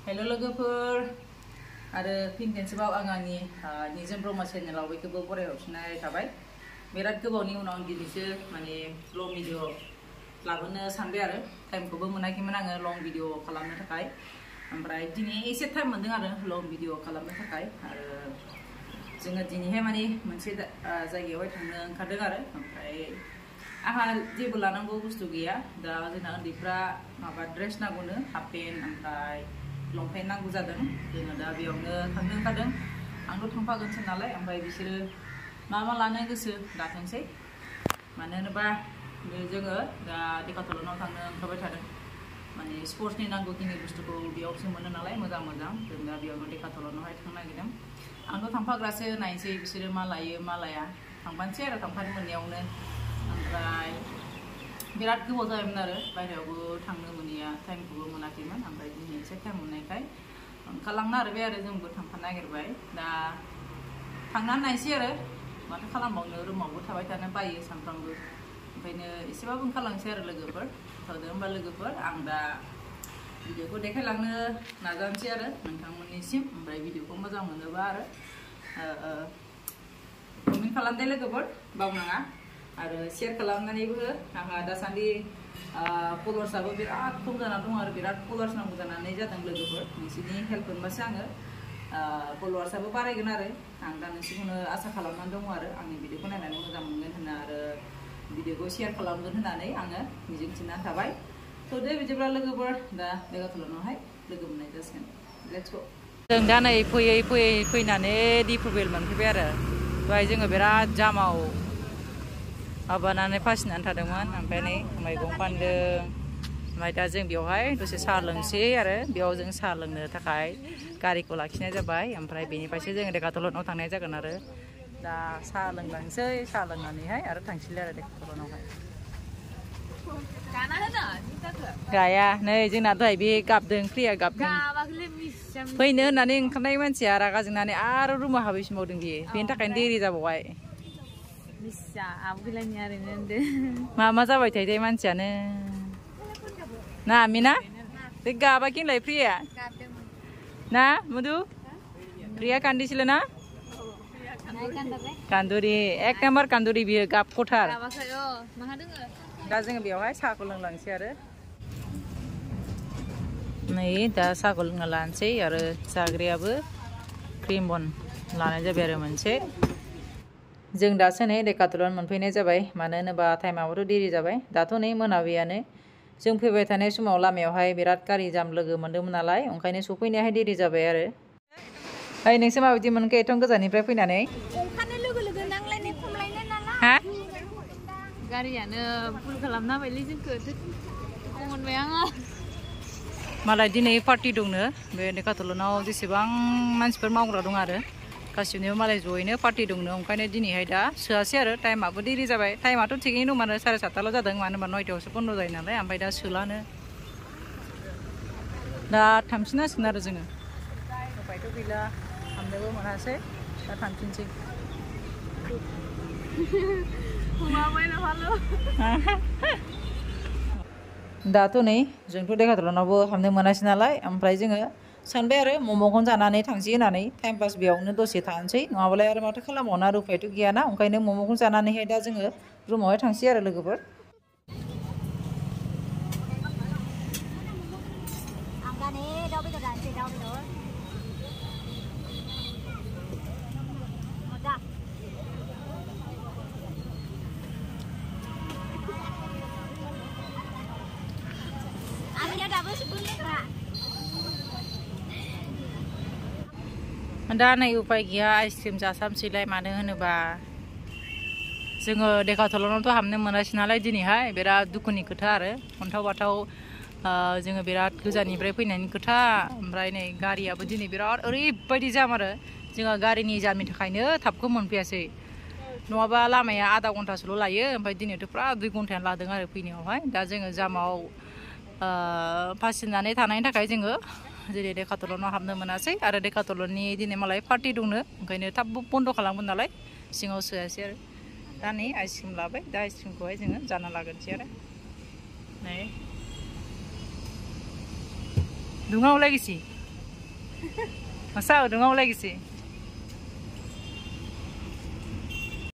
Hello लोगोफोर आरो fin खेनसेबाव आं आंनि निजोम ब्रह्म चेनेलाव बयखौबो बरायहरफिननाय थाबाय। बिराद गोबावनि उनाव आं दिनैसो माने लं भिडिअ लाबोनो सानबाय आरो टाइमखौबो मोनाखैमोन आङो लं भिडिअ खालामनो थाखाय। ओमफ्राय दिनै एसे टाइम मोनदों आरो लं भिडिअ खालामनो थाखाय। आरो जोङो दिनैहाय माने मोनसे जायगायावहाय थांनो ओंखारदों आरो ओमफ्राय आंहा जेबो लानांगौ बुस्थु गैया। दा जोंना उन्दैफ्रा माबा ड्रेस नांगौनो हाफ पेन्ट ओमफ्राय लंपेन्ट नांगौ जादों। जोङो दा बेयावनो थांनो ओंखारदों। आंथ' थांफागोनसो नालाय ओमफ्राय बिसोरो मा लानो गोसो दाथोंसै। मानो होनोबा जोङो दा डेकाथलनाव थांनो ओंखारबाय थादों। माने स्पर्ट्सनि नांगौखिनि बुस्थुखौ बेयावसो मोनो नालाय मोजां जों दा बेयावनो डेकाथलनावहाय थांनो नागिरदों। आंथ' थांफाग्रासो नायनोसै बिसोरो मा लायो मा लाया। थांफानोसै आरो थांफानो मोननायावनो। ओमफ्राय बिराद गोबाव जाबायमोन आरो बायहेरायावबो थांनो मोनैया टाइमखौबो मोनाखैमोन। ओमफ्राय दिनै एसे टाइम मोननायखाय ओंखारलांनो नागिरबाय आरो जोंबो थांफानो नागिरबाय। दा थांनानै नायसै आरो माथो खालामबावनो रुमावबो थाबाय थानो बायो सानफ्रामबो। ओंखायनो एसेबाबो ओंखारलांसै आरो लोगोफोर थांदों होनबा लोगोफोर आं दा भिडिअखौ देखायलांनो नाजानोसै आरो नोंथांमोननिसिम। ओमफ्राय भिडिअखौ मोजां मोनोबा आरो कमेन्ट खालामदे लोगोफोर बावनाङा। आरो शेयार खालामनानैबो आंहा दासान्दि फलोवार्सआबो बिराद खम जाना दं आरो बिराद फलोवार्स नांगौ जानानै जादों लोगोफोर। नोंसोरनि हेल्प मोनबासो आङो फलोवार्सआबो बारायगोन आरो आं दा नोंसोरखौनो आसा खालामनानै दङ आरो आंनि भिडिअखौ नायनानै मोजां मोनगोन होनना आरो भिडिअखौ शेयार खालामगोन होननानै आङो मिजिंथिनानै थाबाय। थ' दे बिदिब्ला लोगोफोर दा डेकाथलनावहाय लोगो मोननाय जासिगोन। Let's go. जों दा नै फैनानै दिपुरबिल मोनफैबाय आरो दहाय जोङो बिराद जामाव माबानानै फासिनानै थादोंमोन। ओमफ्राय नै मैगं फानदों। ओमफ्राय दा जों बेवहाय दसे साहा लोंसै आरो बेयाव जों साहा लोंनो थाखाय गारिखौ लाखिनाय जाबाय। ओमफ्राय बेनिफ्रायसो जोङो डेकाथलनाव थांनाय जागोन आरो दा साहा लोंलांसै साहा लोंनानैहाय आरो थांसैलाय आरो डेकाथलनावहाय। गाया नै जोंना दहाय बे गाबदों प्रिया गाबदों फैनो होननानै ओंखारनाय मानसिया रागा जोंनानै आरो रुमाव हाबहैफिनबावदों बियो। बेनि थाखायनो देरि जाबावबाय। मा जाबाय थायो मानसियानो ना आमिना बे गाबाखिनलाय प्रिया ना मुदु प्रिया कान्दिसिल ना कान्दुरि एक नाम्बार कान्दुरि बियो गाबखथार। दा जोङो बेवहाय साहाखौ लोंलांसै आरो नै दा साहाखौ लोंना लानोसै आरो जाग्रायाबो क्रिम बन लानाय जाबाय आरो मोनसे। जों दासो नै डेकाथलन मोनफैनाय जाबाय। मानो होनोबा टाइमाबोथ' देरि जाबाय। दाथ' नै मोनाबिलियानो। जों फैबाय थानाय समाव लामायावहाय बिराद गारि जाम लोगो मोन्दोंमोन नालाय ओंखायनो सफैनायाहाय देरि जाबाय आरो। ओइ नोंसोर माबायदि मोनखो एथ'बां गोजाननिफ्राय फैनानै? ओंखारनाय लोगो लोगो नांलायनाय खमलायनाय नालाय हा गारियानो फुल खालामना होबायलै जोंखौ मोनबाय आङो। मालाय दिनै पार्टि दंनो बे डेकाथलनाव जेसेबां मानसिफोर मावग्रा दं आरो गासिबनिबो मालाय जयैनो पार्टि दंनो। ओंखायनो दिनैहाय दा सोआसै आरो टाइमाबो देरि जाबाय। टाइमाथ' थिगैनो दंमोन आरो 7:30 जादों। मानो होनबा 9टायावसो बन्द' जायो नालाय। ओमफ्राय दा सोलानो दा थांफिननांसिगोन आरो जोङो उपायथ' गैला हाबनोबो मोनासै दा थांफिनसै। दाथ' नै जोंथ' डेकाथलनावबो हाबनो मोनासै नालाय ओमफ्राय जोङो सानबाय आरो मम'खौनो जानानै थांसै होननानै टाइम पास बेयावनो दसे थानोसै नङाबालाय आरो माथो खालामबावनो आरो उफायथ' गैयाना। ओंखायनो मम'खौनो जानानैहाय दा जोङो रुमावहाय थांसै आरो लोगोफोर। दा नै उपाय गैया आइसक्रिम जासाबसैलाय। मानो होनोबा जोङो डेकाथलनावथ' हाबनो मोनासै नालाय दिनैहाय बिराद दुखुनि खोथा आरो अन्थाव बाथाव जोङो बिराद गोजाननिफ्राय फैनायनि खोथा। ओमफ्राय नै गारियाबो दिनै बिराद ओरैबायदि जाम आरो जोंहा गारिनि जामनि थाखायनो थाबखौ मोनफैयासै। नङाबा लामाया आधा घन्टासोल' लायो। ओमफ्राय दिनैथ' फुरा 2 घन्टायानो लादों आरो फैनायावहाय। दा जोङो जामाव फासिनानै थानायनि थाखाय जोङो जेरै डेकाथलनाव हाबनो मोनासै। आरो डेकाथलननि दिनै मालाय पार्टि दंनो ओंखायनो थाब बन्द' खालामगोन नालाय सिङाव सोआसै आरो। दा नै आइसक्रिम लाबाय। दा आइसक्रिमखौहाय जोङो जाना लागोनसै आरो नै दुङावलाय गिसि Masa udah ngau lagi sih.